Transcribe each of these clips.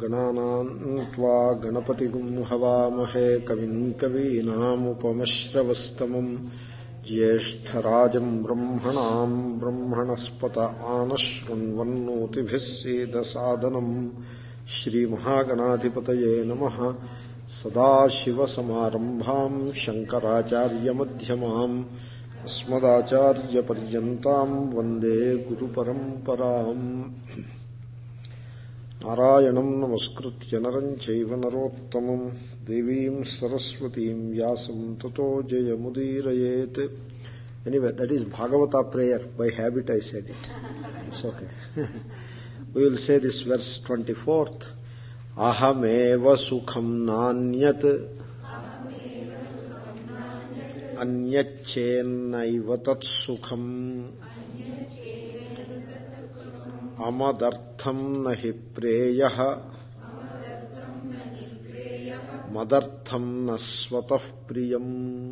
गणानां त्वा गणपतिगुं हवामहे कविं कवीनामुपमश्रवस्तमम् ज्येष्ठराजं ब्रह्मणां ब्रह्मणस्पत आनशृण्वन्नोतिभिः सीदसादनम् श्रीमहागणाधिपतये नमः। सदाशिवसमारम्भां शङ्कराचार्यमध्यमाम् अस्मदाचार्यपर्यन्तां वन्दे गुरुपरम्पराम्। नारायणं नमस्कृत्य नरं चैव नरोत्तमं देवीं सरस्वतीं व्यासं ततो जयमुदीरयेत्. Anyway, that is Bhagavata prayer. By habit I said it. It's okay. We will say this verse 24th. Ahameva sukham nanyat anyacchennaiva tat sukham amadartham nahi preyah madartham nasvatah priyam.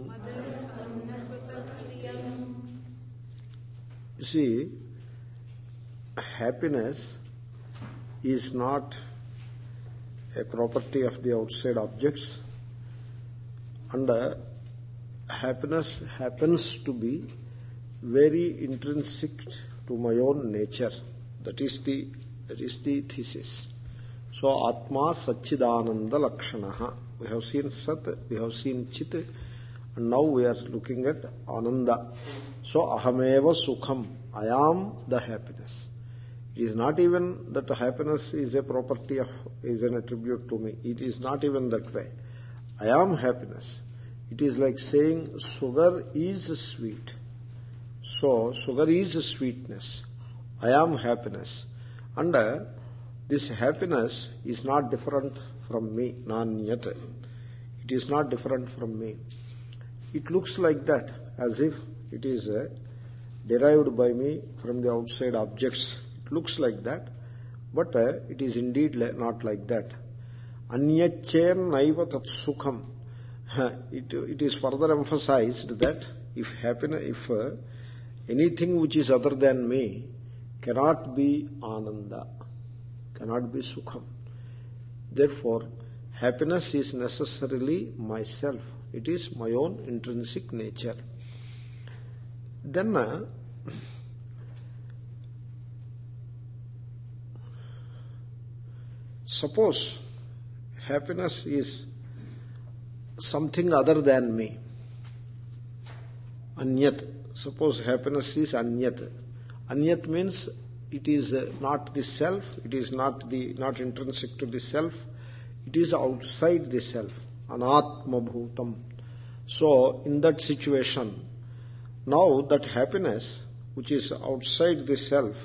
You see, happiness is not a property of the outside objects, and happiness happens to be very intrinsic to my own nature. That is the thesis. So, Atma Satchidananda Lakshanaha. We have seen Sat, we have seen Chit, and now we are looking at Ananda. So, Ahameva Sukham. I am the happiness. It is not even that happiness is a property of, is an attribute to me. It is not even that way. I am happiness. It is like saying sugar is sweet. So, sugar is sweetness. I am happiness. And this happiness is not different from me. Nanyat. It is not different from me. It looks like that, as if it is derived by me from the outside objects. It looks like that, but it is indeed not like that. Anyacchen naiva tat sukham. It is further emphasized that if anything which is other than me cannot be ananda, cannot be sukham. Therefore, happiness is necessarily myself. It is my own intrinsic nature. Then suppose happiness is something other than me. Anyat. Suppose happiness is anyat. Anyat means it is not the self, it is not intrinsic to the self, it is outside the self. Anatma bhutam. So, in that situation, now that happiness, which is outside the self,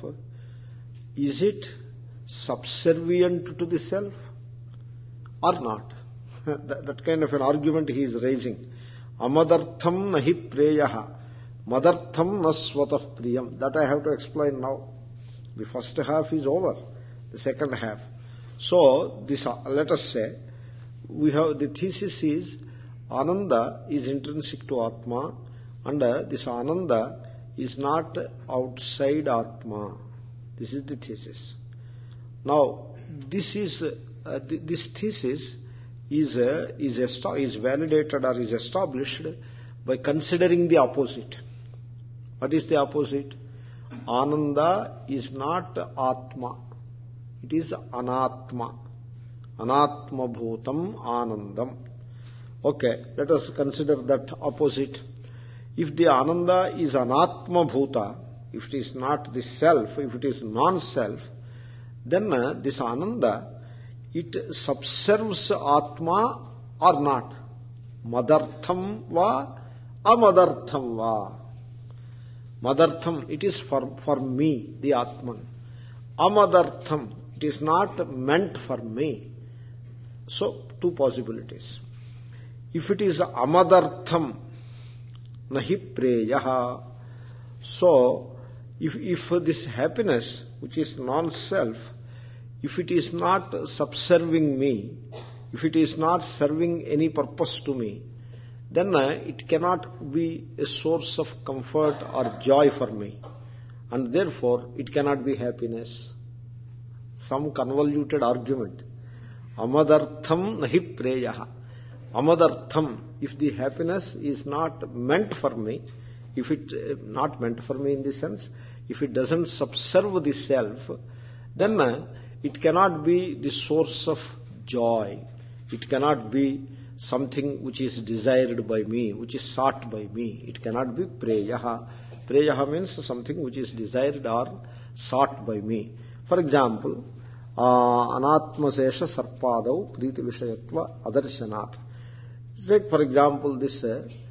is it subservient to the self or not? That kind of an argument he is raising. Amadartham nahi preyaha, madartham nasvatah priyam. That I have to explain now. The first half is over, the second half. So, this, let us say, we have the thesis is Ananda is intrinsic to Atma, and this Ananda is not outside Atma. This is the thesis. Now, this thesis is validated or is established by considering the opposite. What is the opposite? Ananda is not Atma. It is Anatma. Anatma bhutam anandam. Okay, let us consider that opposite. If the Ananda is Anatma bhuta, if it is not the self, if it is non-self, then this Ananda, it subserves Atma or not? Madartham va, amadartham va. Madartham, it is for me, the Atman. Amadartham, it is not meant for me. So, two possibilities. If it is amadartham, nahi preyaha. So, if this happiness, which is non-self, if it is not subserving me, if it is not serving any purpose to me, then it cannot be a source of comfort or joy for me. And therefore, it cannot be happiness. Some convoluted argument. Amadartham nahi preyaha. Amadartham, if the happiness is not meant for me, if it not meant for me in the sense, if it doesn't subserve the self, then it cannot be the source of joy. It cannot be something which is desired by me, which is sought by me. It cannot be preyaha. Preyaha means something which is desired or sought by me. For example, anatmasesha sarpadau priti vishayatva adarshanat. Take for example this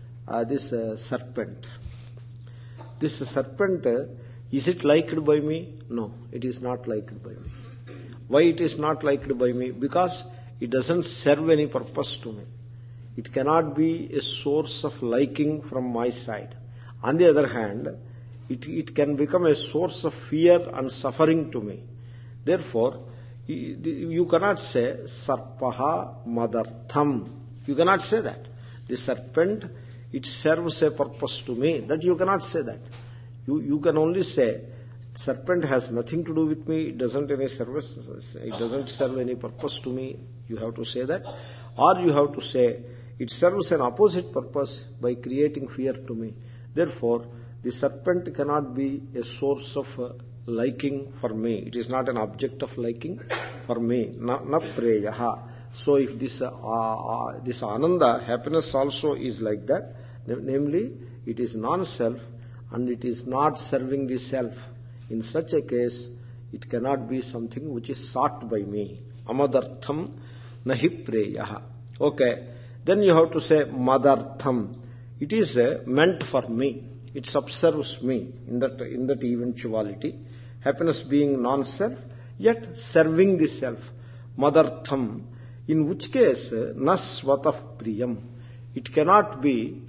serpent. This serpent, is it liked by me? No, it is not liked by me. Why it is not liked by me? Because it doesn't serve any purpose to me. It cannot be a source of liking from my side. On the other hand, it can become a source of fear and suffering to me. Therefore, you cannot say sarpaha madartham. You cannot say that. The serpent, it serves a purpose to me. That you cannot say that. You can only say serpent has nothing to do with me. It doesn't any service. It doesn't serve any purpose to me. You have to say that. Or you have to say it serves an opposite purpose by creating fear to me. Therefore, the serpent cannot be a source of liking for me. It is not an object of liking for me. Na preyaha. So if this ananda, happiness also is like that, namely it is non-self and it is not serving the self. In such a case, it cannot be something which is sought by me. Amadartham nahi preyaha. Okay. Then you have to say madartham. It is meant for me. It subserves me in that eventuality. Happiness being non-self, yet serving the self. Madartham. In which case, na swatah priyam. It cannot be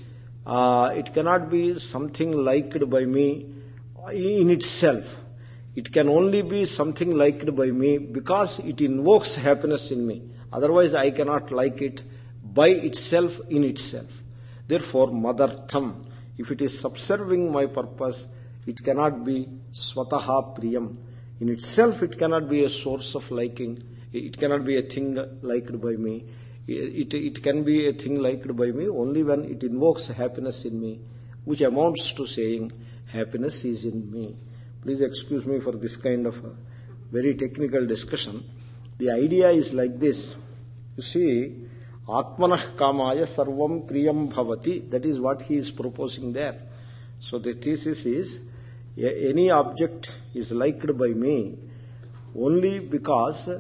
something liked by me in itself. It can only be something liked by me because it invokes happiness in me. Otherwise, I cannot like it by itself in itself. Therefore, madartham, if it is subserving my purpose, it cannot be swataha priyam. In itself, it cannot be a source of liking. It cannot be a thing liked by me. It can be a thing liked by me only when it invokes happiness in me, which amounts to saying happiness is in me. Please excuse me for this kind of a very technical discussion. The idea is like this. You see, Atmanah kamaya sarvam kriyam bhavati. That is what he is proposing there. So the thesis is, any object is liked by me only because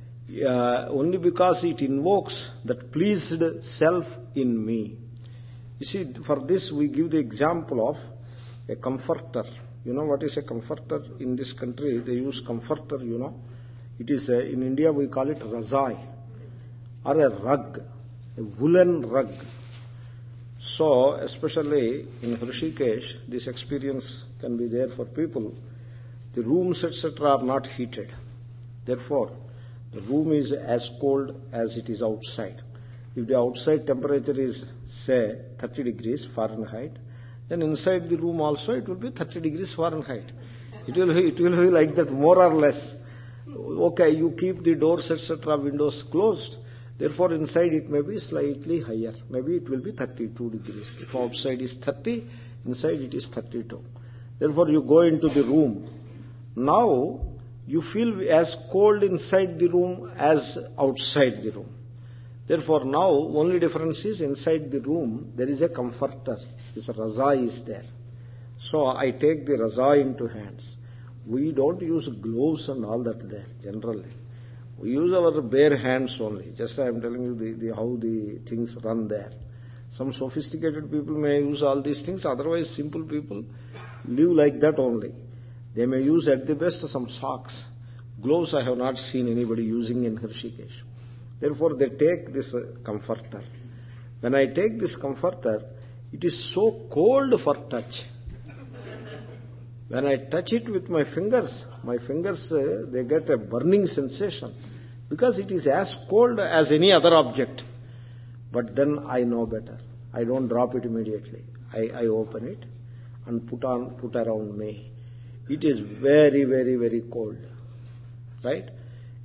it invokes that pleased self in me. You see, for this we give the example of a comforter. You know what is a comforter? In this country they use comforter, you know. It is, in India we call it razai, or a rug, a woolen rug. So, especially in Hrishikesh, this experience can be there for people. The rooms, etc. are not heated. Therefore, the room is as cold as it is outside. If the outside temperature is, say, 30 degrees Fahrenheit, then inside the room also it will be 30 degrees Fahrenheit. It will be like that, more or less. Okay, you keep the doors, etc., windows closed. Therefore, inside it may be slightly higher. Maybe it will be 32 degrees. If outside is 30, inside it is 32. Therefore, you go into the room. Now, you feel as cold inside the room as outside the room. Therefore, now, only difference is inside the room, there is a comforter. This razai is there. So, I take the razai into hands. We don't use gloves and all that there, generally. We use our bare hands only. Just I am telling you how the things run there. Some sophisticated people may use all these things. Otherwise, simple people live like that only. They may use at the best some socks. Gloves I have not seen anybody using in Hrishikesh. Therefore, they take this comforter. When I take this comforter, it is so cold for touch. When I touch it with my fingers, they get a burning sensation because it is as cold as any other object. But then I know better. I don't drop it immediately. I open it and put around me. It is very, very, very cold. Right?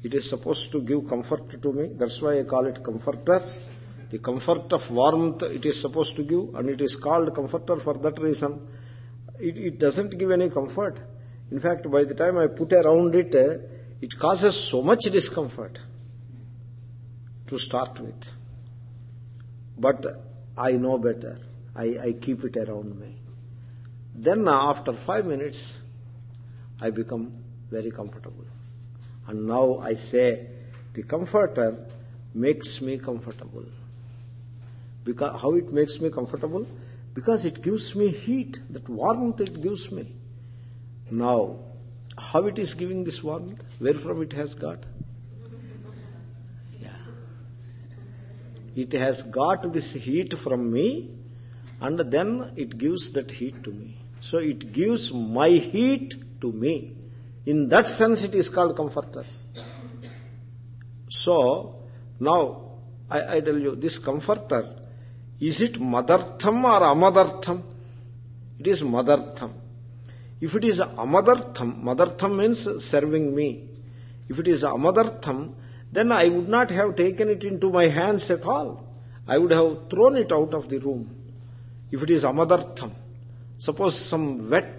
It is supposed to give comfort to me. That's why I call it comforter. The comfort of warmth it is supposed to give, and it is called comforter for that reason. It doesn't give any comfort. In fact, by the time I put around it, it causes so much discomfort to start with. But I know better. I keep it around me. Then after 5 minutes, I become very comfortable. And now I say, the comforter makes me comfortable. Because how it makes me comfortable? Because it gives me heat, that warmth it gives me. Now, how it is giving this warmth? Where from it has got? Yeah. It has got this heat from me, and then it gives that heat to me. So it gives my heat to me. In that sense it is called comforter. So, now, I tell you, this comforter, is it madartham or amadartham? It is madartham. If it is amadartham, madartham means serving me. If it is amadartham, then I would not have taken it into my hands at all. I would have thrown it out of the room. If it is amadartham, suppose some wet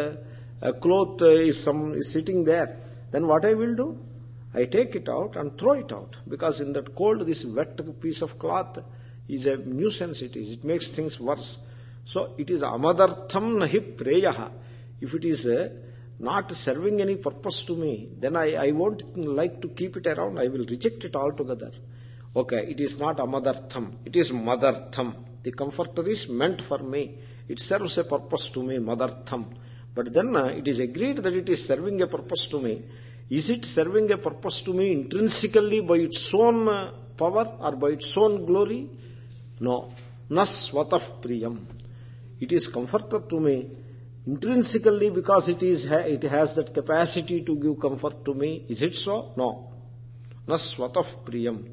cloth is sitting there, then what I will do? I take it out and throw it out, because in that cold, this wet piece of cloth is a nuisance. It makes things worse. So it is amadartham nahi preyaha. If it is not serving any purpose to me, then I won't like to keep it around. I will reject it altogether. Okay, it is not amadartham. It is madartham. The comforter is meant for me. It serves a purpose to me, madartham. But then it is agreed that it is serving a purpose to me. Is it serving a purpose to me intrinsically by its own power or by its own glory? No. Na swatah priyam. It is comforter to me intrinsically because it has that capacity to give comfort to me. Is it so? No. Na swatah priyam.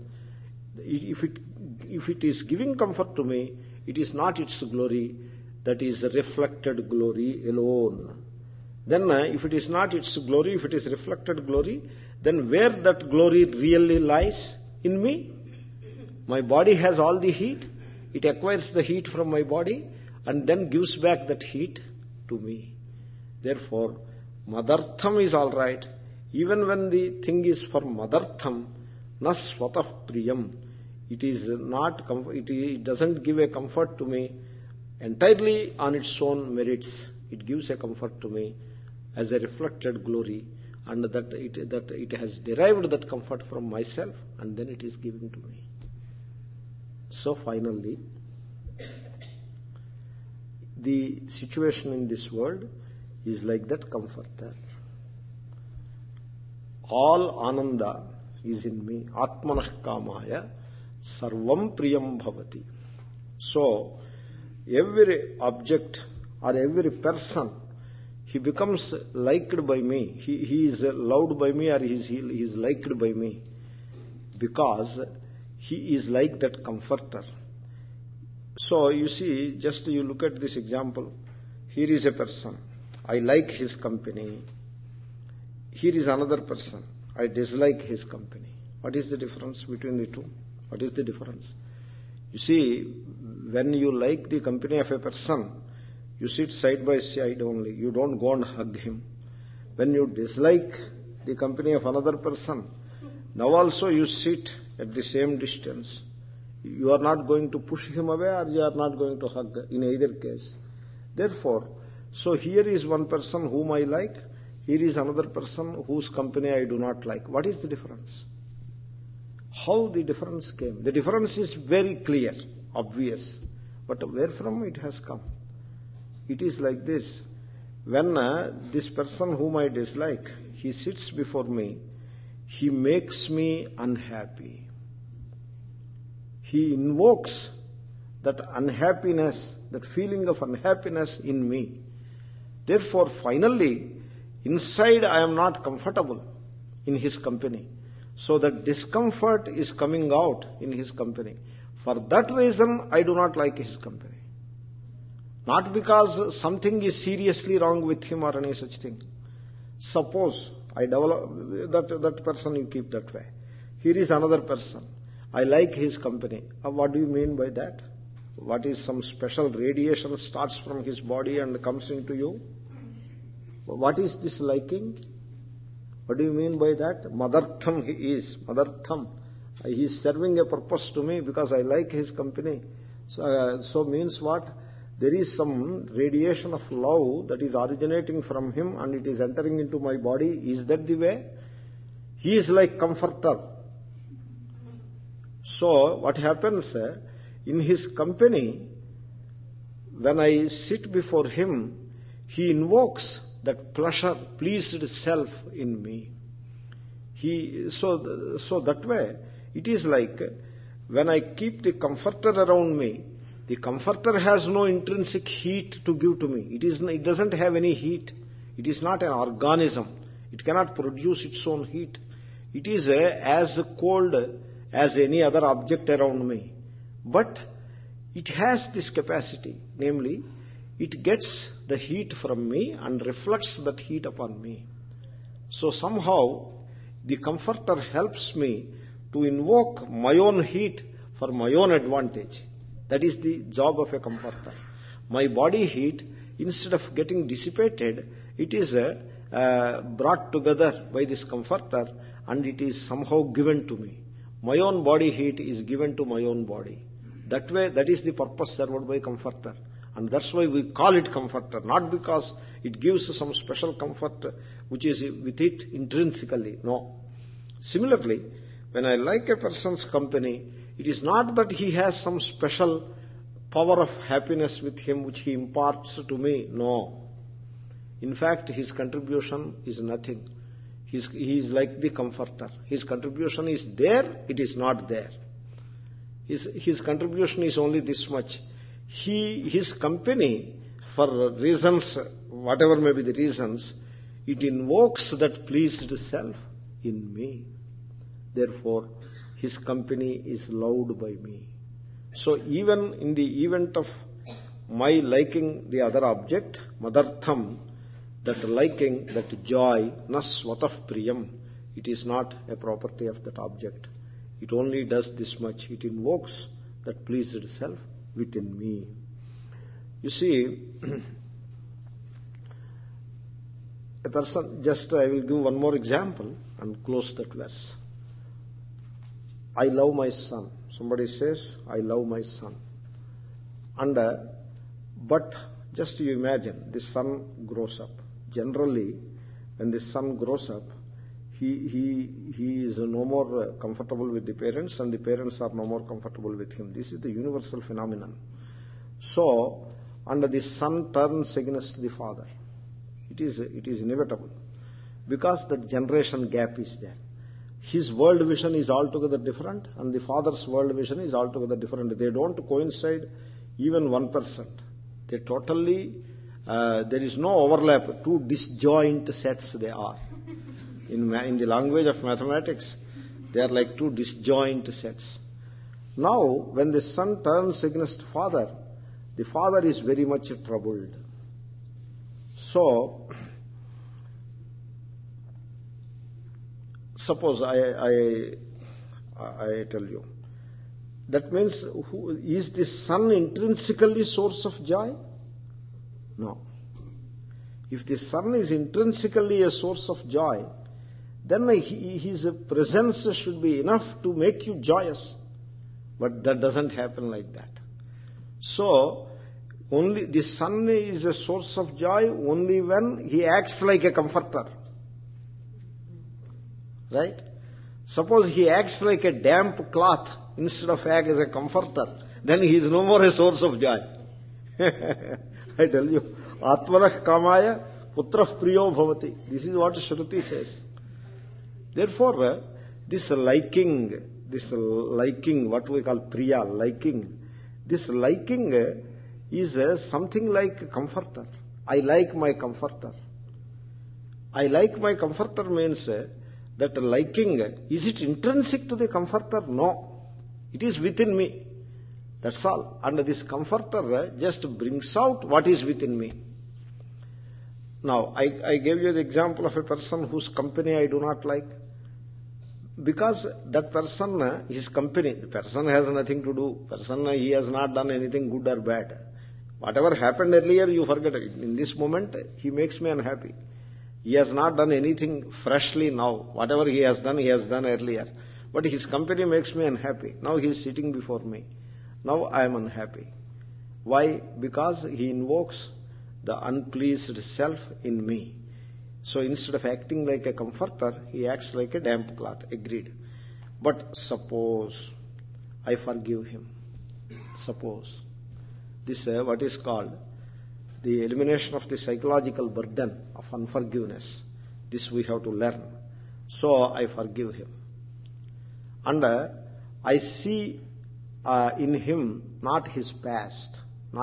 If it is giving comfort to me, it is not its glory, that is reflected glory alone. Then if it is not its glory, if it is reflected glory, then where that glory really lies? In me. My body has all the heat. It acquires the heat from my body and then gives back that heat to me. Therefore, madartham is all right. Even when the thing is for madartham, na swatah priyam, it is not. It doesn't give a comfort to me entirely on its own merits. It gives a comfort to me as a reflected glory, and that it has derived that comfort from myself, and then it is given to me. So finally, the situation in this world is like that comforter. All ananda is in me. Atmanah kamaya sarvam priyam bhavati. So, every object or every person, he becomes liked by me. He is loved by me, or he is liked by me, because he is like that comforter. So you see, just you look at this example. Here is a person. I like his company. Here is another person. I dislike his company. What is the difference between the two? What is the difference? You see, when you like the company of a person, you sit side by side only. You don't go and hug him. When you dislike the company of another person, now also you sit at the same distance. You are not going to push him away, or you are not going to hug in either case. Therefore, so here is one person whom I like. Here is another person whose company I do not like. What is the difference? How the difference came? The difference is very clear, obvious. But where from it has come? It is like this. When this person whom I dislike, he sits before me, he makes me unhappy. He invokes that unhappiness, that feeling of unhappiness in me. Therefore, finally, inside I am not comfortable in his company. So that discomfort is coming out in his company. For that reason, I do not like his company. Not because something is seriously wrong with him or any such thing. Suppose I develop that person, you keep that way. Here is another person. I like his company. What do you mean by that? What is some special radiation starts from his body and comes into you? What is this liking? What do you mean by that? Madartham he is. Madartham. He is serving a purpose to me because I like his company. So means what? There is some radiation of love that is originating from him and it is entering into my body. Is that the way? He is like comforter. So what happens in his company, when I sit before him, he invokes that pleasure, pleased self in me. So that way, it is like when I keep the comforter around me, the comforter has no intrinsic heat to give to me. It doesn't have any heat. It is not an organism. It cannot produce its own heat. It is as cold as any other object around me. But it has this capacity, namely, it gets the heat from me and reflects that heat upon me. So somehow, the comforter helps me to invoke my own heat for my own advantage. That is the job of a comforter. My body heat, instead of getting dissipated, it is brought together by this comforter and it is somehow given to me. My own body heat is given to my own body. That way, that is the purpose served by comforter. And that's why we call it comforter, not because it gives some special comfort which is with it intrinsically. No. Similarly, when I like a person's company, it is not that he has some special power of happiness with him which he imparts to me. No. In fact, his contribution is nothing. He is like the comforter. His contribution is there, it is not there. His contribution is only this much. His company, for reasons, whatever may be the reasons, it invokes that pleased self in me. Therefore, his company is loved by me. So even in the event of my liking the other object, madartham, that liking, that joy, na swatah priyam, it is not a property of that object. It only does this much. It invokes that pleased self within me. You see, a person, I will give one more example and close that verse. I love my son. Somebody says, I love my son. And, but just you imagine, the son grows up. Generally, when the son grows up, he is no more comfortable with the parents and the parents are no more comfortable with him. This is the universal phenomenon. So, and the son turns against the father. It is inevitable because that generation gap is there. His world vision is altogether different and the father's world vision is altogether different. They don't coincide even 1%. They totally, there is no overlap. Two disjoint sets they are. In the language of mathematics, they are like two disjoint sets. Now, when the son turns against father, the father is very much troubled. So, suppose I tell you, that means is the son intrinsically source of joy? No. If the son is intrinsically a source of joy, then his presence should be enough to make you joyous. But that doesn't happen like that. So, only the son is a source of joy only when he acts like a comforter. Right? Suppose he acts like a damp cloth instead of act as a comforter, then he is no more a source of joy. I tell you, Atmanah kamaya putrah priyo bhavati. This is what Shruti says. Therefore, this liking, what we call priya, liking, this liking is something like a comforter. I like my comforter. I like my comforter means that liking, is it intrinsic to the comforter? No. It is within me. That's all. And this comforter just brings out what is within me. Now, I gave you the example of a person whose company I do not like. Because that person, his company, the person has nothing to do. Person, he has not done anything good or bad. Whatever happened earlier, you forget it. In this moment, he makes me unhappy. He has not done anything freshly now. Whatever he has done earlier. But his company makes me unhappy. Now he is sitting before me. Now I am unhappy. Why? Because he invokes the unpleased self in me. So instead of acting like a comforter, he acts like a damp cloth. Agreed. But suppose I forgive him. Suppose. This what is called the elimination of the psychological burden of unforgiveness. This we have to learn. So I forgive him. And I see in him not his past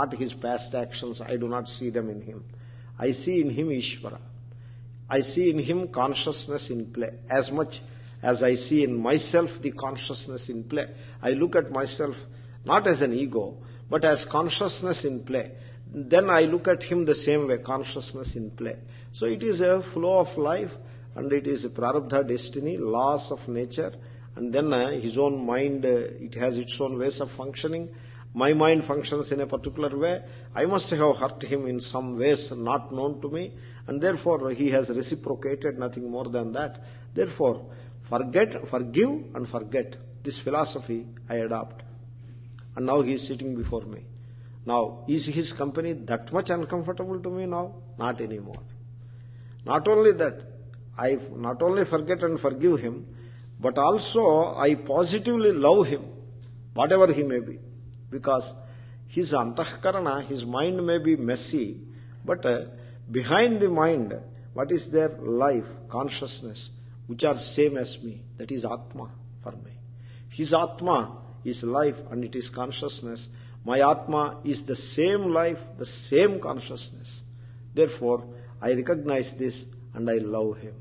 actions. I do not see them in him. I see in him Ishvara. I see in him consciousness in play. As much as I see in myself the consciousness in play, I look at myself not as an ego, but as consciousness in play. Then I look at him the same way, consciousness in play. So it is a flow of life, and it is a prarabdha destiny, laws of nature, and then his own mind, it has its own ways of functioning. My mind functions in a particular way. I must have hurt him in some ways not known to me, and therefore he has reciprocated, nothing more than that. Therefore, forgive and forget. This philosophy I adopt. And now he is sitting before me. Now, is his company that much uncomfortable to me now? Not anymore. Not only that, I not only forget and forgive him, but also I positively love him, whatever he may be. Because his antahkarana, his mind may be messy, but behind the mind, what is there? Life, consciousness, which are same as me. That is Atma for me. His Atma is life and it is consciousness. My Atma is the same life, the same consciousness. Therefore, I recognize this and I love him.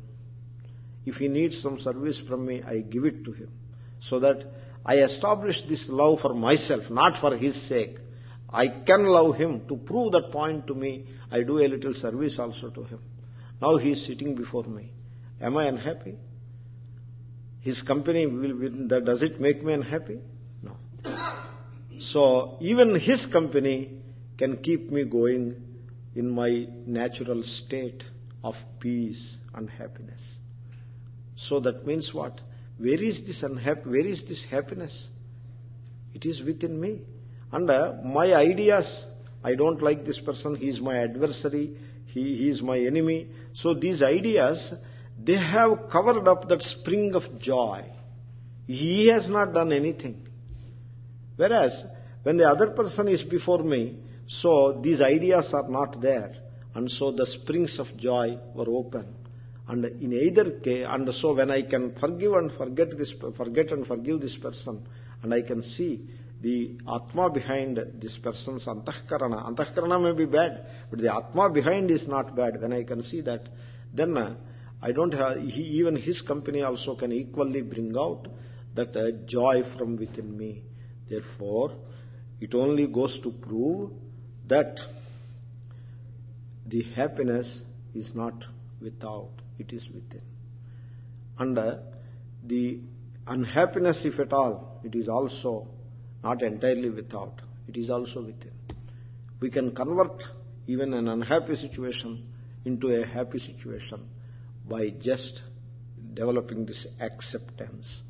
If he needs some service from me, I give it to him. So that I establish this love for myself, not for his sake. I can love him. To prove that point to me, I do a little service also to him. Now he is sitting before me. Am I unhappy? His company, does it make me unhappy? No. So even his company can keep me going in my natural state of peace and happiness. So that means what? Where is this happiness? It is within me. And my ideas, I don't like this person, he is my adversary, he is my enemy. So these ideas, they have covered up that spring of joy. He has not done anything. Whereas, when the other person is before me, so these ideas are not there. And so the springs of joy were open. And in either case, and so when I can forget and forgive this person, and I can see the Atma behind this person's antahkarana. Antahkarana may be bad, but the Atma behind is not bad. When I can see that, then I don't have, even his company also can equally bring out that joy from within me. Therefore, it only goes to prove that the happiness is not without, it is within. And the unhappiness, if at all, it is also not entirely without, it is also within. We can convert even an unhappy situation into a happy situation by just developing this acceptance.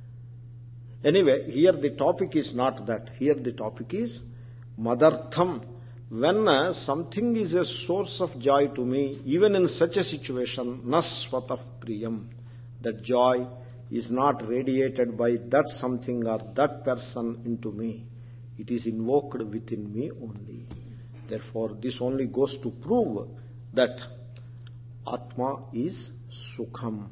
Anyway, here the topic is not that. Here the topic is madartham. When something is a source of joy to me, even in such a situation, nasvatah priyam, that joy is not radiated by that something or that person into me. It is invoked within me only. Therefore, this only goes to prove that Atma is Sukham.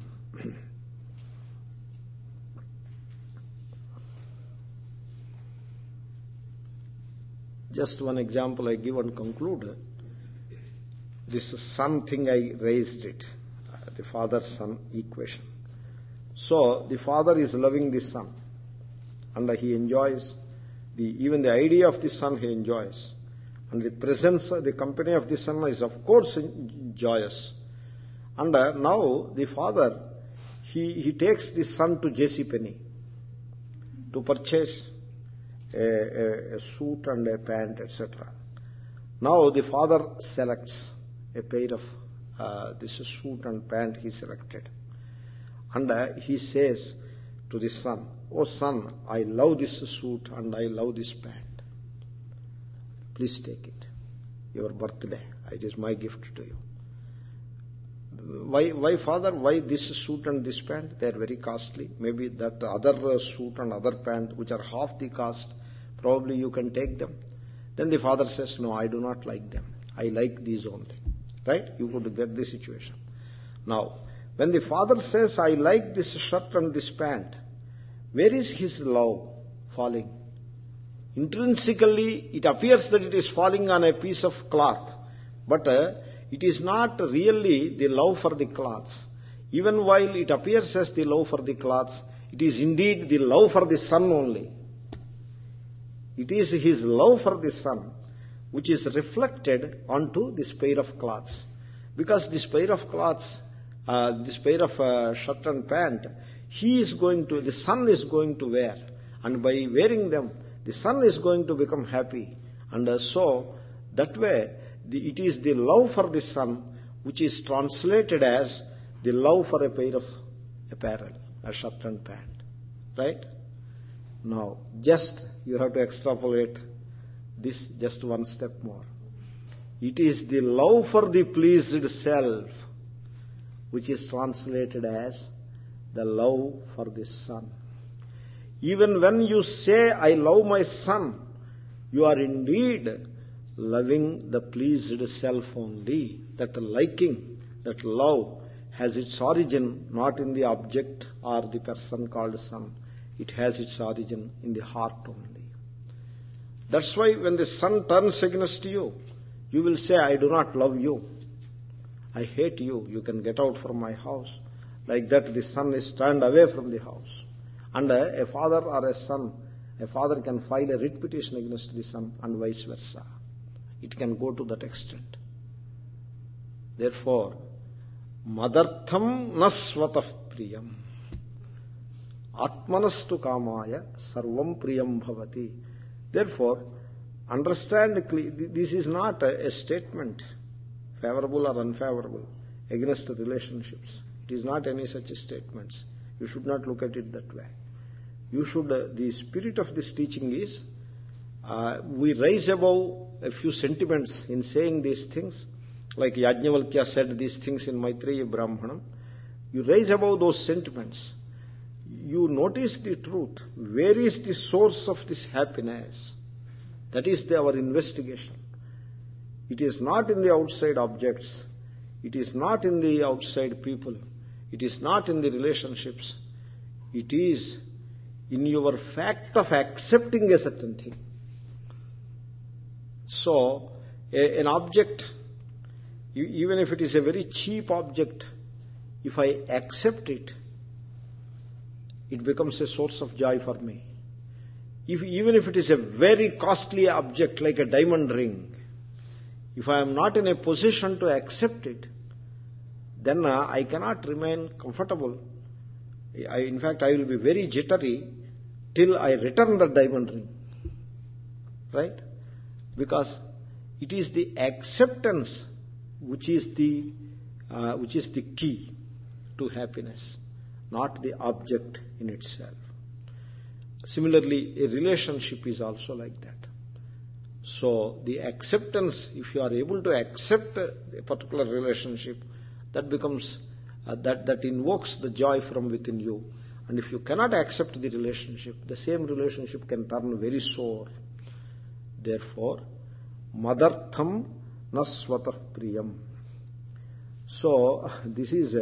Just one example I give and conclude. This sun thing, I raised it. The father-son equation. So, the father is loving the son. And he enjoys, even the idea of the son he enjoys. And the presence, the company of the son is of course joyous. And now the father, he takes the son to J.C. Penney to purchase a suit and a pant, etc. Now the father selects a pair of this suit and pant he selected. And he says to the son, "Oh son, I love this suit and I love this pant. Please take it. Your birthday. It is my gift to you." Why father? Why this suit and this pant? They are very costly. Maybe that other suit and other pant which are half the cost, probably you can take them. Then the father says, "No, I do not like them. I like these only." Right? You could get the situation. Now, when the father says, "I like this shirt and this pant," where is his love falling? Intrinsically, it appears that it is falling on a piece of cloth, but it is not really the love for the cloths. Even while it appears as the love for the cloths, it is indeed the love for the son only. It is his love for the son which is reflected onto this pair of cloths. Because this pair of cloths, this pair of shirt and pant, the son is going to wear. And by wearing them, the son is going to become happy. And so, that way, it is the love for the son which is translated as the love for a pair of apparel, a shirt and pant. Right? Now, you have to extrapolate this just one step more. It is the love for the pleased self which is translated as the love for the son. Even when you say, "I love my son," you are indeed loving the pleased self only. That liking, that love has its origin not in the object or the person called son. It has its origin in the heart only. That's why when the son turns against you, you will say, "I do not love you. I hate you. You can get out from my house." Like that, the son is turned away from the house. And a father or a son, a father can file a writ petition against the son and vice versa. It can go to that extent. Therefore, madartham na swatah priyam. Atmanastu kamaya sarvam priyam bhavati. Therefore, understand clearly, this is not a statement, favorable or unfavorable, against the relationships. It is not any such statements. You should not look at it that way. You should, the spirit of this teaching is, we rise above a few sentiments in saying these things. Like Yajnavalkya said these things in Maitreya Brahmanam. You rise above those sentiments. You notice the truth. Where is the source of this happiness? That is our investigation. It is not in the outside objects. It is not in the outside people. It is not in the relationships. It is in your fact of accepting a certain thing. So, an object, even if it is a very cheap object, if I accept it, it becomes a source of joy for me. Even if it is a very costly object like a diamond ring, if I am not in a position to accept it, then I cannot remain comfortable. In fact, I will be very jittery till I return the diamond ring. Right? Because it is the acceptance which is the key to happiness, not the object in itself. Similarly, a relationship is also like that. So, the acceptance, if you are able to accept a particular relationship, that becomes, that invokes the joy from within you. And if you cannot accept the relationship, the same relationship can turn very sore. Therefore, madartham na swatah priyam. So, this is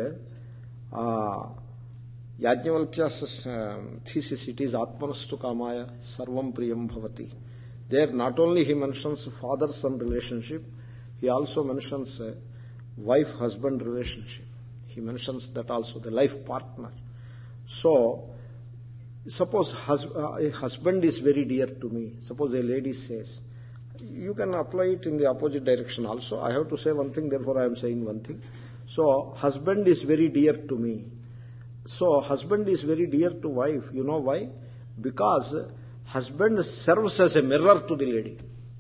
Yajnavalkya's thesis. It is Atmanastu Kamaya Sarvam Priyam Bhavati. There not only he mentions father-son relationship, he also mentions wife-husband relationship. He mentions that also, the life partner. So, suppose a husband is very dear to me. Suppose a lady says, You can apply it in the opposite direction also. I have to say one thing, therefore I am saying one thing. So, husband is very dear to me. So, husband is very dear to wife. You know why? Because husband serves as a mirror to the lady.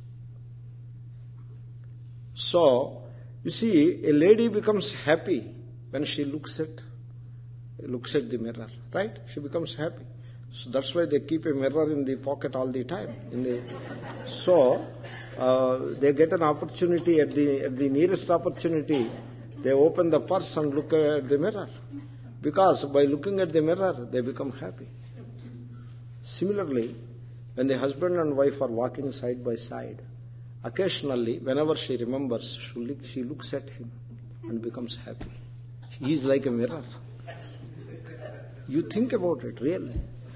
So, you see, a lady becomes happy when she looks at the mirror, right? She becomes happy. So that's why they keep a mirror in the pocket all the time. So they get an opportunity at the nearest opportunity. They open the purse and look at the mirror, because by looking at the mirror they become happy. Similarly, when the husband and wife are walking side by side, occasionally, whenever she remembers, she looks at him and becomes happy. He is like a mirror. You think about it, really.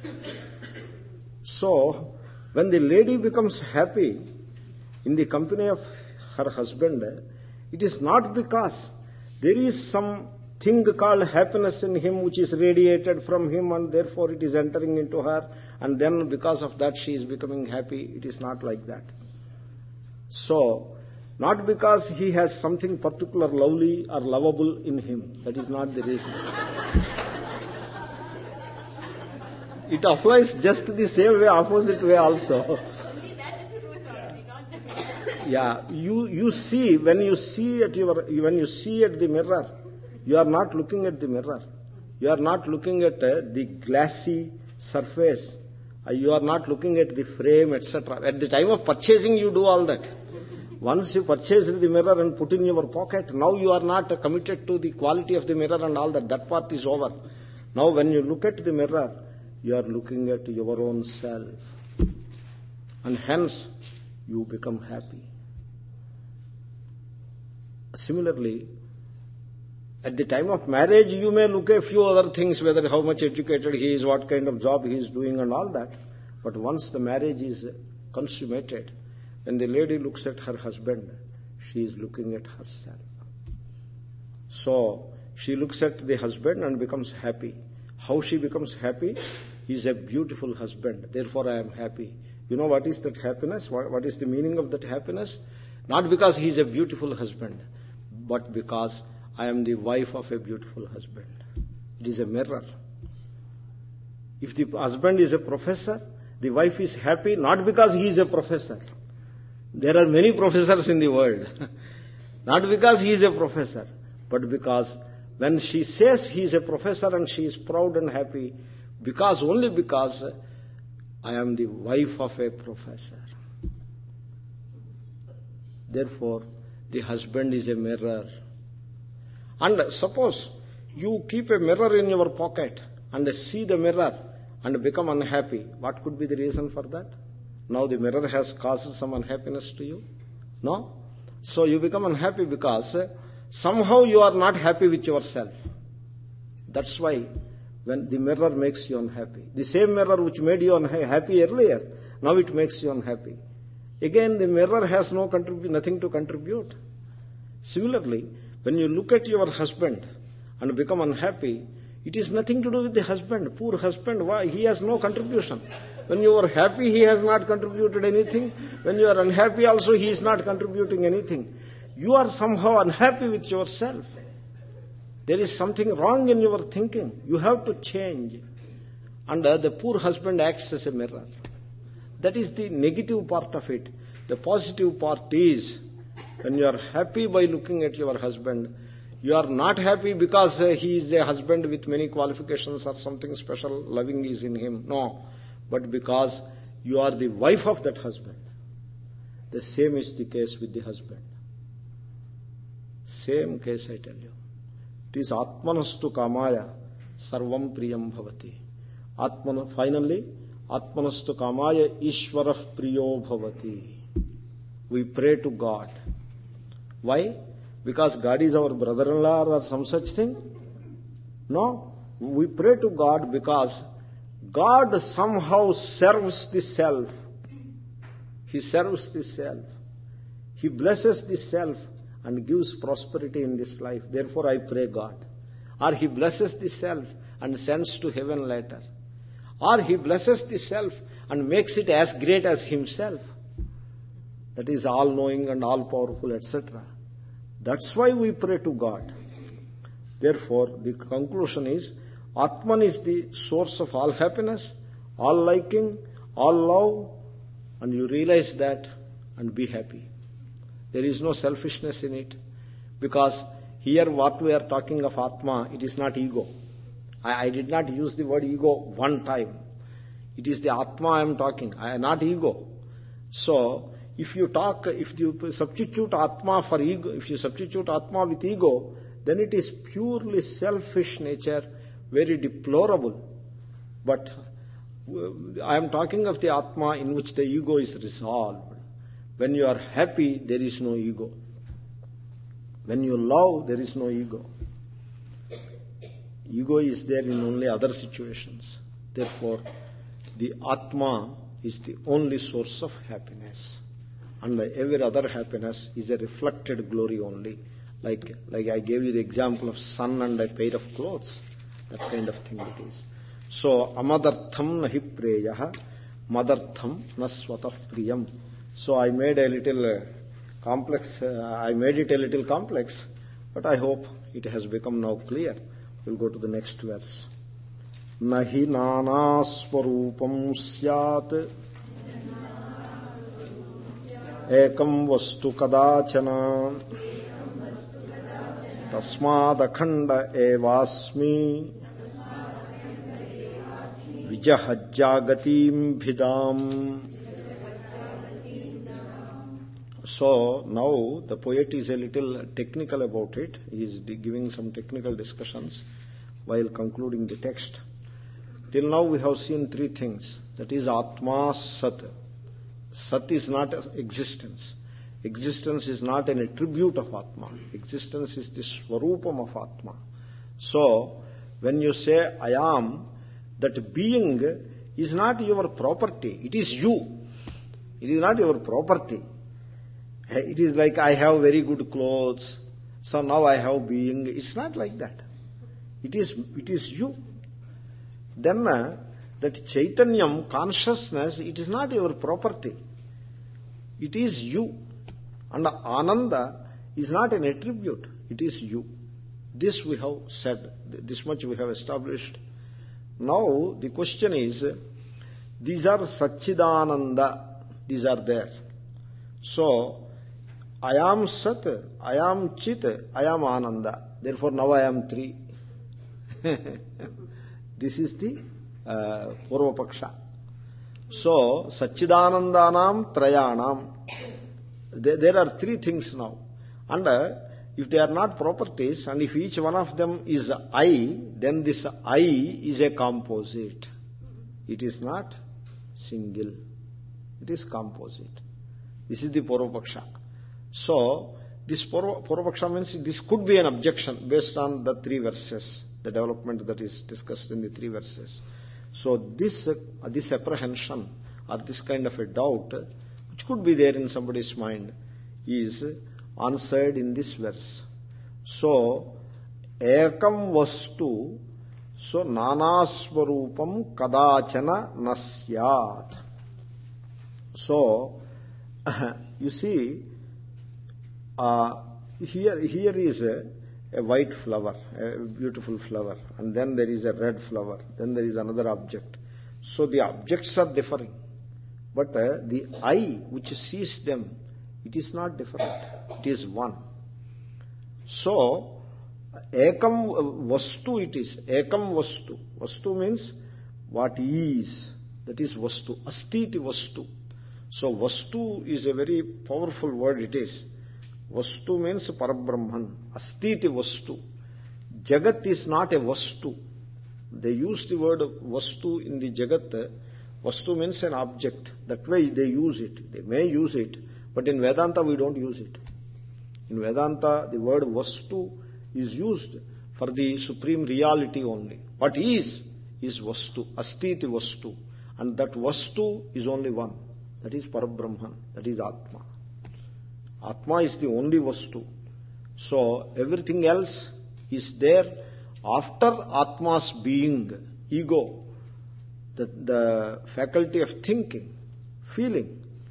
So, when the lady becomes happy in the company of her husband, it is not because there is some thing called happiness in him which is radiated from him and therefore it is entering into her, and then because of that she is becoming happy. It is not like that. So, not because he has something particular lovely or lovable in him. That is not the reason. It applies just the same way, opposite way also. Yeah, you see, when you see at the mirror, you are not looking at the mirror. You are not looking at the glassy surface. You are not looking at the frame, etc. At the time of purchasing, you do all that. Once you purchase the mirror and put in your pocket, now you are not committed to the quality of the mirror and all that. That part is over. Now when you look at the mirror, you are looking at your own self. And hence, you become happy. Similarly, at the time of marriage, you may look at a few other things, whether how much educated he is, what kind of job he is doing and all that. But once the marriage is consummated, when the lady looks at her husband, she is looking at herself. So, she looks at the husband and becomes happy. How she becomes happy? He is a beautiful husband, therefore I am happy. You know what is that happiness? What is the meaning of that happiness? Not because he is a beautiful husband, but because I am the wife of a beautiful husband. It is a mirror. If the husband is a professor, the wife is happy not because he is a professor. There are many professors in the world. Not because he is a professor, but because when she says he is a professor and she is proud and happy, only because I am the wife of a professor. Therefore, the husband is a mirror. And suppose you keep a mirror in your pocket and see the mirror and become unhappy. What could be the reason for that? Now the mirror has caused some unhappiness to you? No? So you become unhappy because somehow you are not happy with yourself. That's why when the mirror makes you unhappy. The same mirror which made you happy earlier, now it makes you unhappy. Again, the mirror has nothing to contribute. Similarly, when you look at your husband and become unhappy, it is nothing to do with the husband. Poor husband, why? He has no contribution. When you are happy, he has not contributed anything. When you are unhappy also, he is not contributing anything. You are somehow unhappy with yourself. There is something wrong in your thinking. You have to change. And the poor husband acts as a mirror. That is the negative part of it. The positive part is, when you are happy by looking at your husband, you are not happy because he is a husband with many qualifications or something special, loving is in him. No. But because you are the wife of that husband. The same is the case with the husband. Same case, I tell you. It is Atmanastu Kamaya Sarvam Priyam Bhavati. Finally, Atmanastu Kamaya Ishvarah Priyo Bhavati. We pray to God. Why? Because God is our brother-in-law or some such thing? No. We pray to God because God somehow serves the self. He serves the self. He blesses the self and gives prosperity in this life. Therefore I pray God. Or He blesses the self and sends to heaven later. Or He blesses the self and makes it as great as Himself. that is all-knowing and all-powerful, etc. That's why we pray to God. Therefore, the conclusion is, Atman is the source of all happiness, all liking, all love, and you realize that and be happy. There is no selfishness in it, because here what we are talking of Atma, it is not ego. I did not use the word ego one time. It is the Atma I am talking, not ego. So, if you substitute Atma for ego, if you substitute Atma with ego, then it is purely selfish nature, very deplorable. But I am talking of the Atma in which the ego is resolved. When you are happy, there is no ego. When you love, there is no ego. Ego is there in only other situations. Therefore, the Atma is the only source of happiness. And every other happiness is a reflected glory only. Like I gave you the example of sun and a pair of clothes. That kind of thing it is. So, amadartham nahi preyaha, madartham na swatah priyam. So I made a little complex, but I hope it has become now clear. We'll go to the next verse. Nahi nana swarupam syat ekam vastu kadachana tasmad akhanda evasmi vijahajjagatim bhidam. So now the poet is a little technical about it. He is giving some technical discussions while concluding the text. Till now we have seen three things. That is Atma Sat. Sat is not existence. Existence is not an attribute of Atma. Existence is the Swarupam of Atma. So when you say I am, that being is not your property. It is you. It is not your property. It is like I have very good clothes, so now I have being. It's not like that. It is you. Then that Chaitanyam, consciousness, it is not your property. It is you. And Ananda is not an attribute. It is you. This we have said. This much we have established. Now the question is, these are Satchidananda. These are there. So, I am Sat, I am Chit, I am Ananda. Therefore, now I am three. This is the Purvapaksha. So, Satchidanandanam Trayanam. There are three things now. And if they are not properties, and if each one of them is I, then this I is a composite. It is not single. It is composite. This is the Purvapaksha. So, this Purvapaksha means this could be an objection based on the three verses, the development that is discussed in the three verses. So, this apprehension or this kind of a doubt, which could be there in somebody's mind, is answered in this verse. So, ekam vastu, so nanasvarupam kadachana nasyat. So, you see, here is a white flower, a beautiful flower, and then there is a red flower, then there is another object. So the objects are differing, but the eye which sees them, it is not different, it is one. So, ekam vastu it is, ekam vastu. Vastu means what is, that is vastu, astiti vastu. So vastu is a very powerful word it is. Vastu means Parabrahman. Astiti vastu. Jagat is not a vastu. They use the word vastu in the Jagat. Vastu means an object. That way they use it. They may use it. But in Vedanta we don't use it. In Vedanta the word vastu is used for the supreme reality only. What is vastu. Astiti vastu. And that vastu is only one. That is Parabrahman. That is Atma. Atma is the only vastu. So everything else is there after Atma's being, ego, the faculty of thinking, feeling,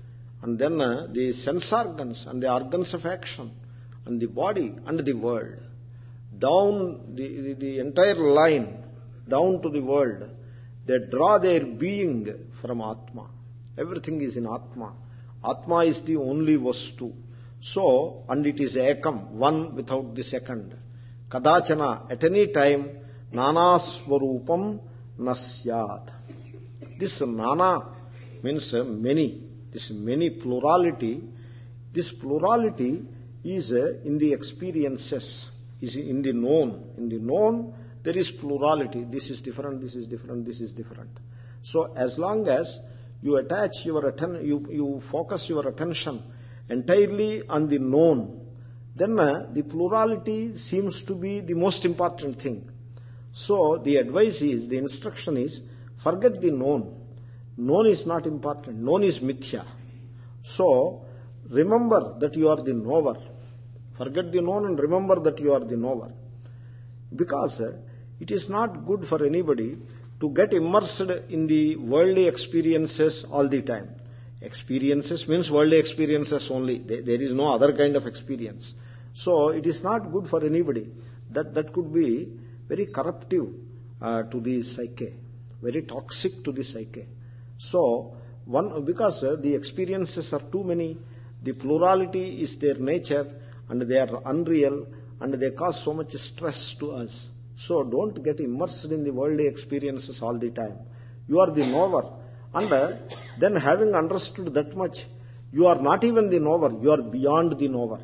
and then the sense organs and the organs of action, and the body and the world, down the entire line, down to the world, they draw their being from Atma. Everything is in Atma. Atma is the only vastu. So, and it is ekam, one without the second. Kadachana, at any time, nana swarupam nasyat. This nana means many. This many plurality. This plurality is in the experiences, is in the known. In the known, there is plurality. This is different, this is different, this is different. So, as long as you attach your you focus your attention entirely on the known, then the plurality seems to be the most important thing. So the advice is, the instruction is, forget the known. Known is not important. Known is mithya. So remember that you are the knower. Forget the known and remember that you are the knower. Because it is not good for anybody to get immersed in the worldly experiences all the time. Experiences means worldly experiences only. There is no other kind of experience. So it is not good for anybody. That could be very corruptive to the psyche, very toxic to the psyche. So because the experiences are too many, the plurality is their nature, and they are unreal, and they cause so much stress to us. So don't get immersed in the worldly experiences all the time. You are the knower. And then having understood that much, you are not even the knower, you are beyond the knower.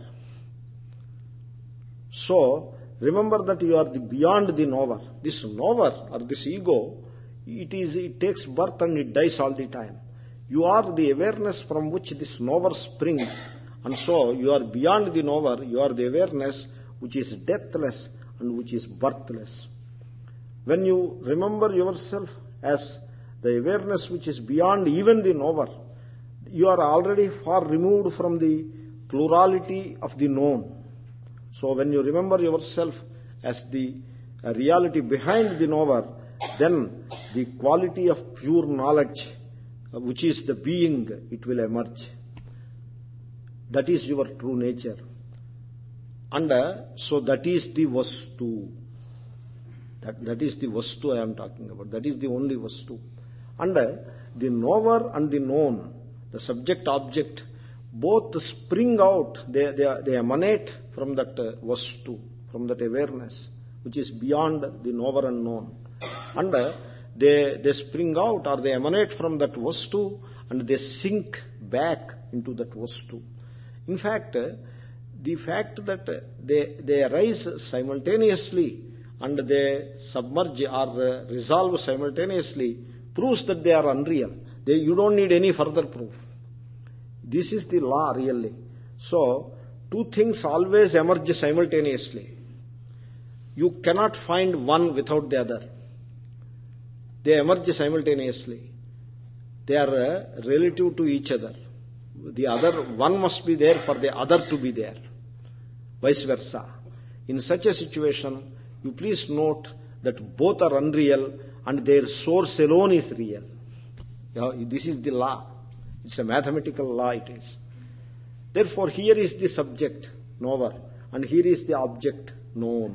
So remember that you are beyond the knower. This knower or this ego, it takes birth and it dies all the time. You are the awareness from which this knower springs. And so you are beyond the knower, you are the awareness which is deathless and which is birthless. When you remember yourself as the awareness which is beyond even the knower, you are already far removed from the plurality of the known. So when you remember yourself as the reality behind the knower, then the quality of pure knowledge, which is the being, it will emerge. That is your true nature. And so that is the vastu. That is the vastu I am talking about. That is the only vastu. And the knower and the known, the subject-object, both spring out, they emanate from that vastu, from that awareness, which is beyond the knower and known. And they spring out, or they emanate from that vastu, and they sink back into that vastu. In fact, the fact that they arise simultaneously and they submerge or resolve simultaneously proves that they are unreal. You don't need any further proof. This is the law really. So, two things always emerge simultaneously. You cannot find one without the other. They emerge simultaneously. They are relative to each other. The other one must be there for the other to be there. Vice versa. In such a situation, you please note that both are unreal and their source alone is real. This is the law. It's a mathematical law it is. Therefore, here is the subject, knower, and here is the object, known.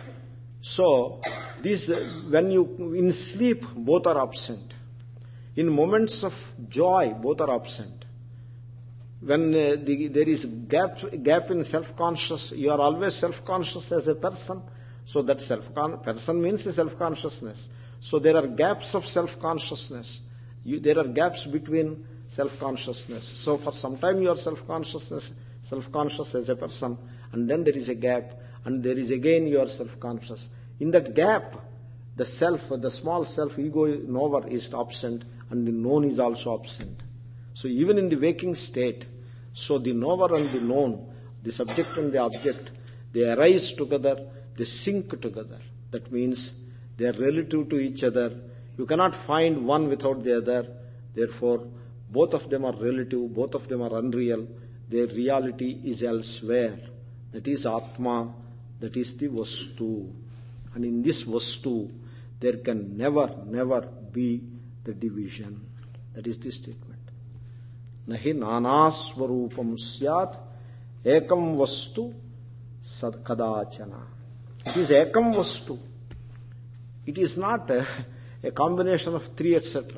So, when you, in sleep, both are absent. In moments of joy, both are absent. When there is gap in self-conscious, you are always self-conscious as a person. So that person means self-consciousness. So there are gaps of self-consciousness. There are gaps between self-consciousness. So for some time you are self-conscious as a person, and then there is a gap, and there is again you are self-conscious. In that gap, the self, the small self, ego, knower is absent, and the known is also absent. So even in the waking state, so the knower and the known, the subject and the object, they arise together, they sink together. That means they are relative to each other. You cannot find one without the other. Therefore, both of them are relative, both of them are unreal. Their reality is elsewhere. That is Atma, that is the Vastu. And in this Vastu, there can never be the division. That is the statement. nahi nanaswarupam syat ekam vastu sad kadachana. It is ekam vastu. It is not a combination of three, etc.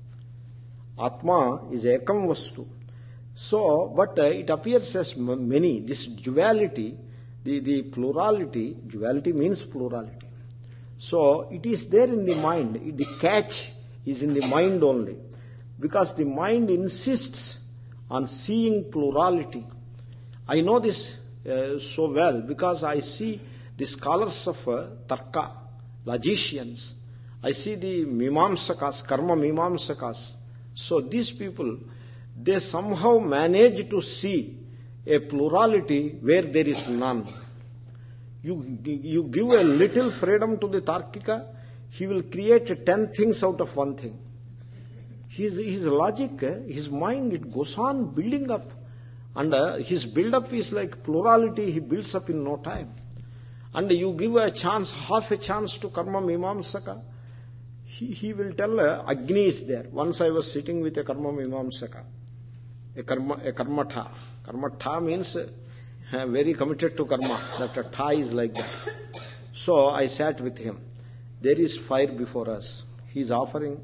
Atma is ekam vastu. So, but it appears as many. This duality, the plurality, duality means plurality. So, it is there in the mind. The catch is in the mind only. Because the mind insists on seeing plurality. I know this so well because I see the scholars of Tarka, logicians. I see the Mimamsakas, Karma Mimamsakas. So these people, they somehow manage to see a plurality where there is none. You give a little freedom to the Tarkika, he will create 10 things out of one thing. His logic, his mind, it goes on building up. And his build-up is like plurality, he builds up in no time. And you give a chance, half a chance to Karma Mimamsaka, he will tell Agni is there. Once I was sitting with a Karma Mimamsaka, a Karmatha. Karmatha means very committed to Karma. That Tha is like that. So I sat with him. There is fire before us. He is offering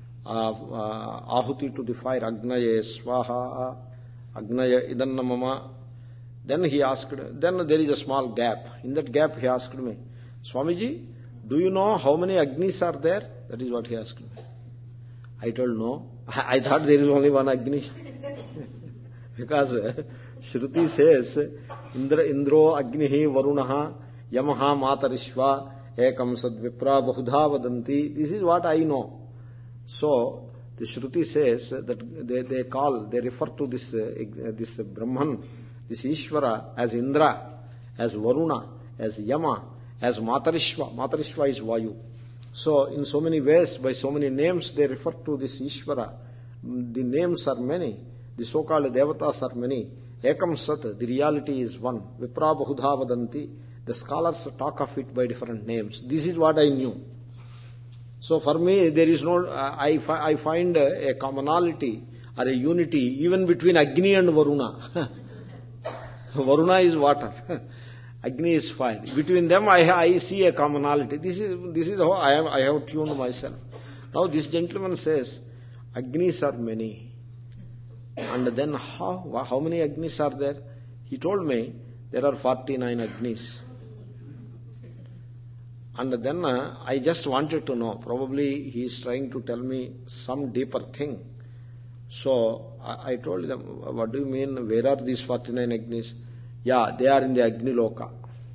ahuti to the fire. Agnaye Swaha, Agnaya Idannamama. Then he asked, then there is a small gap. In that gap he asked me, Swamiji, do you know how many Agnis are there? That is what he asked me. I told no. I thought there is only one Agni. Because Shruti says, Indro Agnihi Varunaha Yamaha Matarishva Ekam Sadvipra Bahudha Vadanti. This is what I know. So the Shruti says that they refer to this Brahman, this Ishvara as Indra, as Varuna, as Yama, as Matarishva. Matarishva is Vayu. So in so many ways, by so many names, they refer to this Ishvara. The names are many. The so-called Devatas are many. Ekam Sat, the reality is one. Vipra Bahudha Vadanti. The scholars talk of it by different names. This is what I knew. So for me, there is no, I find a commonality or a unity even between Agni and Varuna. Varuna is water. Agni is fire. Between them, I see a commonality. This is how I have tuned myself. Now this gentleman says, Agnis are many. And then how many Agnis are there? He told me there are 49 Agnis. And then I just wanted to know. Probably he is trying to tell me some deeper thing. So I told them, what do you mean? Where are these 49 Agnis? Yeah, they are in the Agni Loka.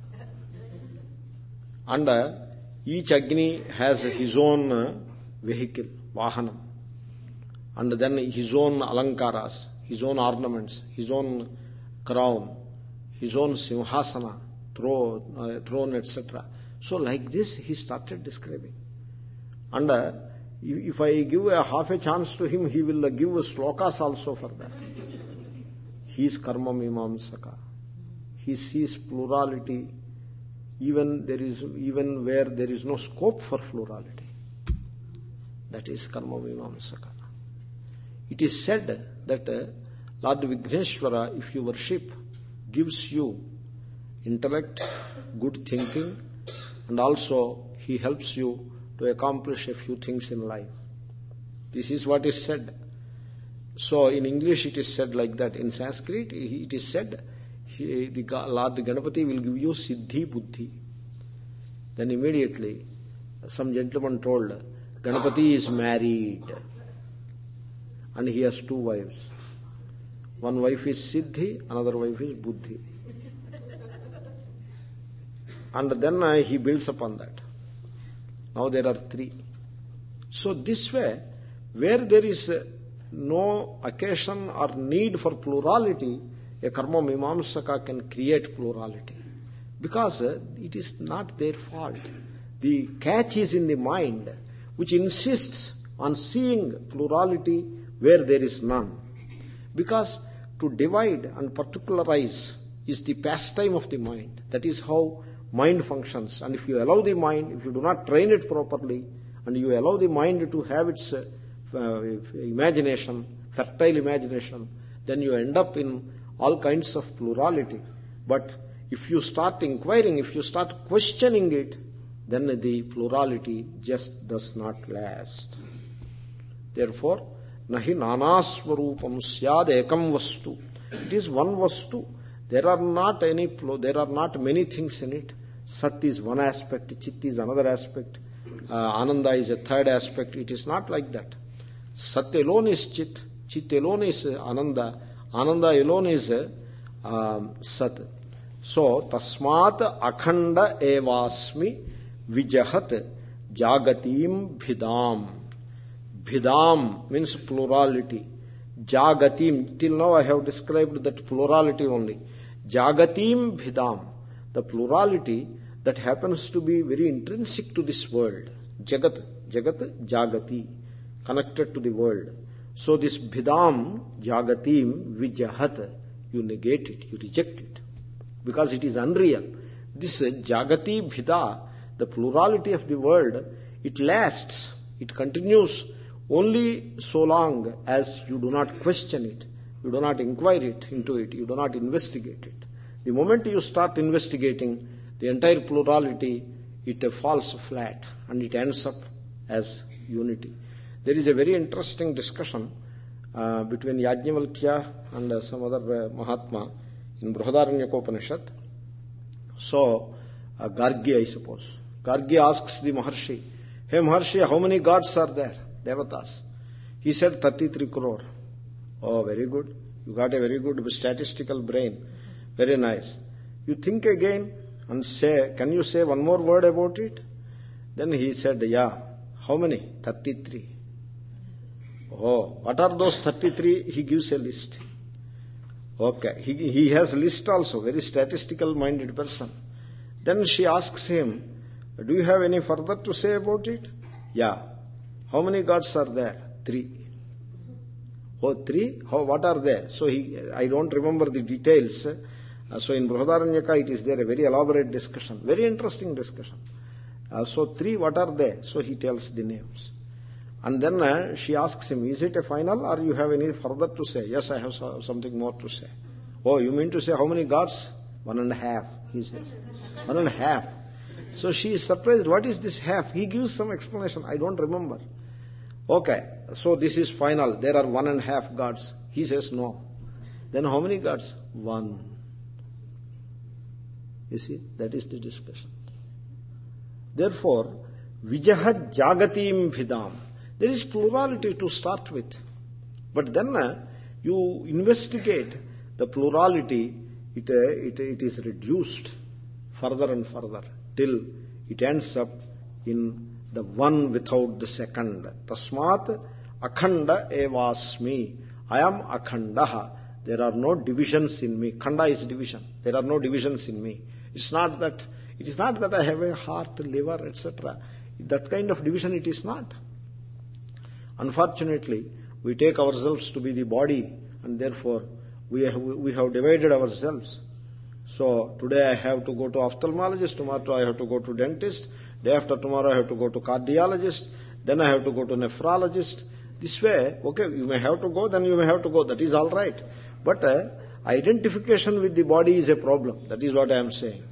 And each Agni has his own vehicle, Vahanam. And then his own alankaras, his own ornaments, his own crown, his own simhasana, throne, etc. So like this, he started describing. And if I give half a chance to him, he will give slokas also for that. He is Karma Mimamsaka. He sees plurality even where there is no scope for plurality. That is Karma Mimamsaka. It is said that Lord Vigneshwara, if you worship, gives you intellect, good thinking, and also he helps you to accomplish a few things in life. This is what is said. So in English it is said like that. In Sanskrit it is said, the Lord Ganapati will give you Siddhi Buddhi. Then immediately some gentleman told, Ganapati is married and he has 2 wives. One wife is Siddhi, another wife is Buddhi. And then he builds upon that. Now there are 3. So this way, where there is no occasion or need for plurality, a Karma Mimamsaka can create plurality. Because it is not their fault. The catch is in the mind, which insists on seeing plurality where there is none. Because to divide and particularize is the pastime of the mind. That is how mind functions. And if you allow the mind, if you do not train it properly, and you allow the mind to have its imagination, fertile imagination, then you end up in all kinds of plurality. But if you start inquiring, if you start questioning it, then the plurality just does not last. Therefore, nahi nanasvarupam syad ekam vastu. It is one vastu. There are not many things in it. Sat is one aspect, Chit is another aspect, Ananda is a third aspect. It is not like that. Sat alone is Chit, Chit alone is Ananda, Ananda alone is Sat. So, tasmat akhanda evasmi vijahat jagatim bhidam. Bhidam means plurality. Jagatim, till now I have described that plurality only. Jagatim bhidam, the plurality that happens to be very intrinsic to this world. Jagat, Jagat, Jagati, connected to the world. So this bhidam, Jagatim, vijahat, you negate it, you reject it, because it is unreal. This Jagati bhida, the plurality of the world, it lasts, it continues only so long as you do not question it, you do not inquire into it, you do not investigate it. The moment you start investigating, the entire plurality, it falls flat and it ends up as unity. There is a very interesting discussion between Yajnavalkya and some other Mahatma in Brihadaranyaka. So, Gargi, I suppose. Gargi asks the Maharshi, "Hey Maharshi, how many gods are there? Devatas." He said 33 crore. Oh, very good. You got a very good statistical brain. Very nice. You think again and say, can you say one more word about it? Then he said, yeah. How many? 33. Oh, what are those 33? He gives a list. Okay. He has a list also, very statistical minded person. Then she asks him, do you have any further to say about it? Yeah. How many gods are there? 3. Oh, 3? What are they? So I don't remember the details. So in Brihadaranyaka it is there, a very elaborate discussion, very interesting discussion. So 3, what are they? So he tells the names. And then she asks him, is it a final or you have any further to say? Yes, I have something more to say. Oh, you mean to say how many gods? 1.5, he says. 1.5. So she is surprised, what is this half? He gives some explanation, I don't remember. Okay, so this is final, there are 1.5 gods. He says no. Then how many gods? 1. You see, that is the discussion. Therefore, vijahat jagatim bhidam. There is plurality to start with. But then you investigate the plurality, it is reduced further and further till it ends up in the one without the second. Tasmat akhanda evasmi. I am akhandaha. There are no divisions in me. Khanda is division. There are no divisions in me. It is not that I have a heart, liver, etc. That kind of division it is not. Unfortunately, we take ourselves to be the body and therefore we have divided ourselves. So today I have to go to ophthalmologist, tomorrow I have to go to dentist, day after tomorrow I have to go to cardiologist, then I have to go to nephrologist. This way, okay, you may have to go, then you may have to go, that is all right. But identification with the body is a problem. That is what I am saying.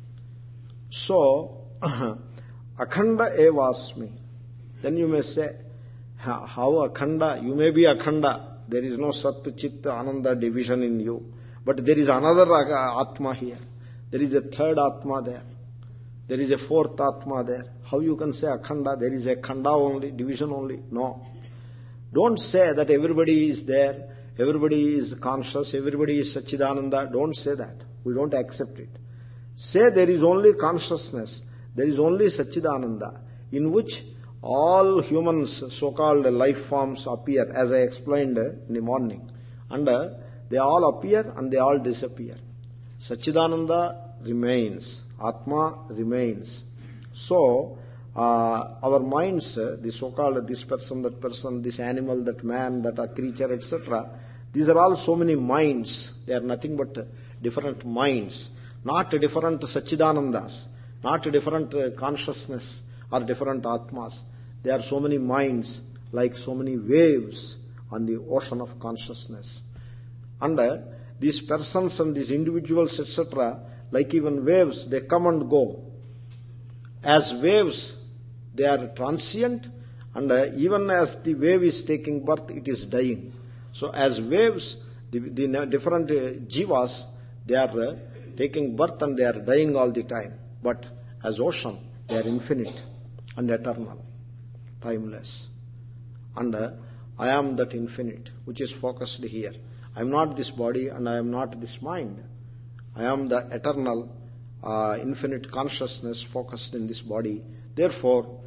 So, akhanda evasmi. Then you may say, how akhanda? You may be akhanda. There is no sat, chit, ananda division in you. But there is another atma here. There is a third atma there. There is a fourth atma there. How you can say akhanda? There is a khanda only, division only. No. Don't say that everybody is there. Everybody is conscious, everybody is Satchidananda. Don't say that. We don't accept it. Say there is only consciousness, there is only Satchidananda, in which all humans, so-called life forms appear, as I explained in the morning. And they all appear and they all disappear. Satchidananda remains, Atma remains. So, our minds, the so-called this person, that person, this animal, that man, that a creature, etc., these are all so many minds. They are nothing but different minds, not different Satchidanandas, not different consciousness or different Atmas. There are so many minds, like so many waves on the ocean of consciousness. And these persons and these individuals, etc., like even waves, they come and go. As waves, they are transient, and even as the wave is taking birth, it is dying. So as waves, the different jivas, they are taking birth and they are dying all the time. But as ocean, they are infinite and eternal, timeless. And I am that infinite, which is focused here. I am not this body and I am not this mind. I am the eternal, infinite consciousness focused in this body. Therefore,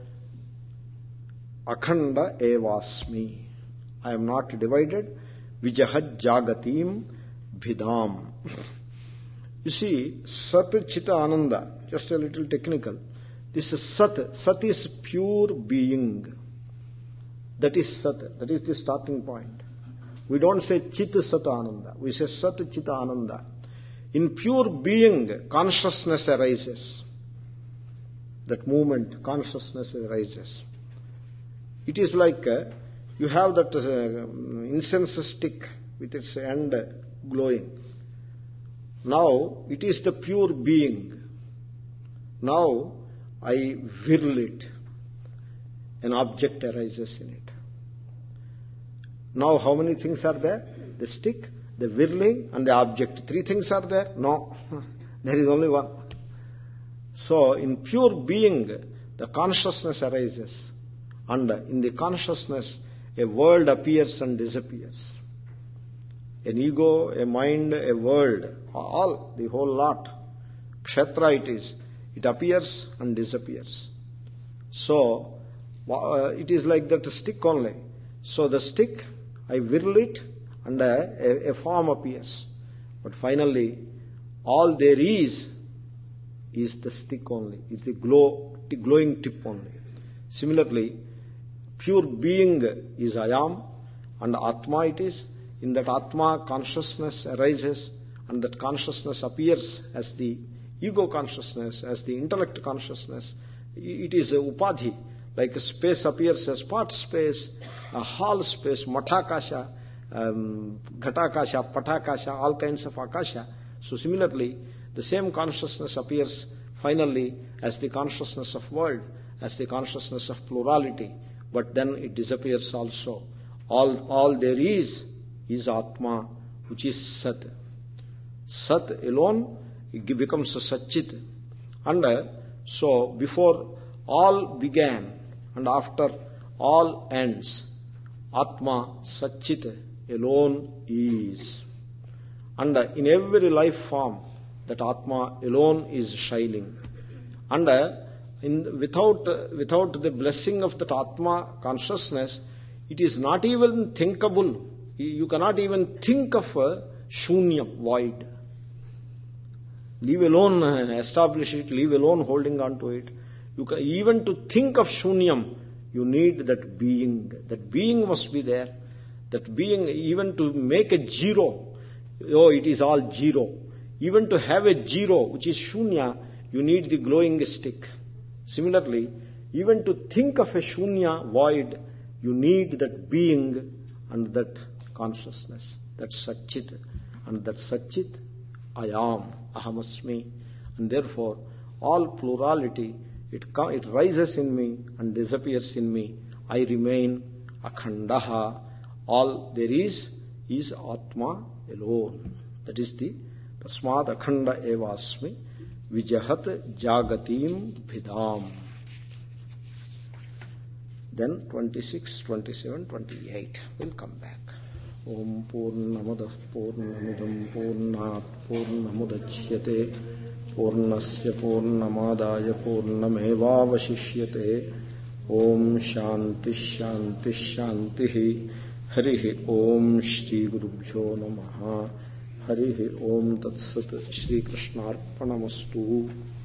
akhanda evasmi. I am not divided. Vijahat jagatim bhidam. You see, Sat Chita Ananda, just a little technical. This is Sat. Sat is pure being. That is Sat. That is the starting point. We don't say Chit Sat Ananda. We say Sat Chita Ananda. In pure being, consciousness arises. That moment, consciousness arises. It is like you have that incense stick with its end glowing. Now, it is the pure being. Now, I whirl it. An object arises in it. Now, how many things are there? The stick, the whirling, and the object. 3 things are there? No. There is only one. So, in pure being, the consciousness arises. And in the consciousness, a world appears and disappears. An ego, a mind, a world, all, the whole lot. Kshetra it is. It appears and disappears. So, it is like that stick only. So the stick, I whirl it and a form appears. But finally, all there is the stick only, is the glowing tip only. Similarly, pure being is I am, and Atma it is. In that Atma, consciousness arises, and that consciousness appears as the ego consciousness, as the intellect consciousness. It is a upadhi, like a space appears as part space, a hall space, mathakasha, ghatakasha, patakasha, all kinds of akasha. So similarly, the same consciousness appears finally as the consciousness of world, as the consciousness of plurality, but then it disappears also. All there is Atma, which is Sat. Sat alone, it becomes a Satchit. And so before all began and after all ends, Atma Satchit alone is. And in every life form, that Atma alone is shining. And without the blessing of that Atma consciousness, it is not even thinkable. You cannot even think of a shunya, void. Leave alone establish it, leave alone holding on to it. Even to think of shunyam, you need that being. That being must be there. That being, even to make a zero, it is all zero. Even to have a zero, which is shunya, you need the glowing stick. Similarly, even to think of a shunya, void, you need that being and that consciousness, that Satchit. And that Satchit, I am, Ahamasmi. And therefore, all plurality, it rises in me and disappears in me. I remain Akhandaha. All there is Atma alone. That is the Tasmad Akhanda Evasmi Vijahat Jagatim Bhidam. Then 26, 27, 28. We'll come back. Om Purnamadah Purnamidam Purnat Purnamudachyate Purnasya Purnamadaya Purnamevavashishyate. Om Shanti Shanti Shanti. Harihi Om Shri Gurubhyo Namaha. Harihi Om Tat Sat. Shri Krishnarpanamastu.